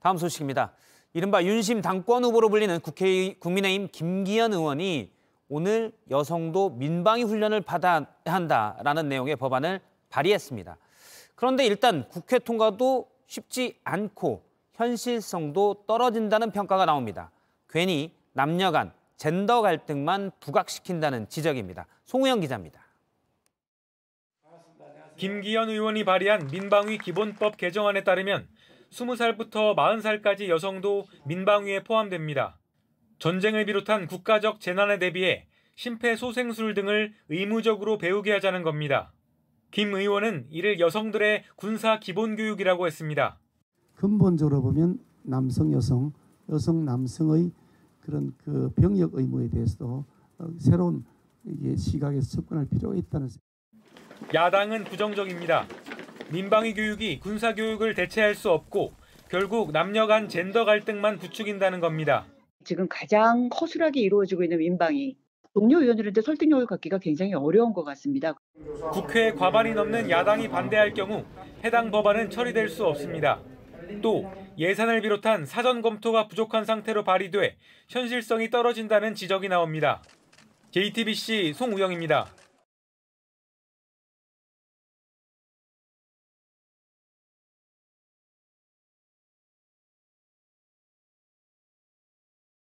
다음 소식입니다. 이른바 윤심 당권 후보로 불리는 국민의힘 김기현 의원이 오늘 여성도 민방위 훈련을 받아야 한다라는 내용의 법안을 발의했습니다. 그런데 일단 국회 통과도 쉽지 않고 현실성도 떨어진다는 평가가 나옵니다. 괜히 남녀 간 젠더 갈등만 부각시킨다는 지적입니다. 송우영 기자입니다. 김기현 의원이 발의한 민방위 기본법 개정안에 따르면 20살부터 40살까지 여성도 민방위에 포함됩니다. 전쟁을 비롯한 국가적 재난에 대비해 심폐소생술 등을 의무적으로 배우게 하자는 겁니다. 김 의원은 이를 여성들의 군사 기본교육이라고 했습니다. 근본적으로 보면 남성 여성, 여성 남성의 그런 그 병역 의무에 대해서도 새로운 시각에서 접근할 필요가 있다는. 야당은 부정적입니다. 민방위 교육이 군사 교육을 대체할 수 없고 결국 남녀 간 젠더 갈등만 부추긴다는 겁니다. 지금 가장 허술하게 이루어지고 있는 민방위. 동료 의원들한테 설득력을 갖기가 굉장히 어려운 것 같습니다. 국회 과반이 넘는 야당이 반대할 경우 해당 법안은 처리될 수 없습니다. 또 예산을 비롯한 사전 검토가 부족한 상태로 발의돼 현실성이 떨어진다는 지적이 나옵니다. JTBC 송우영입니다.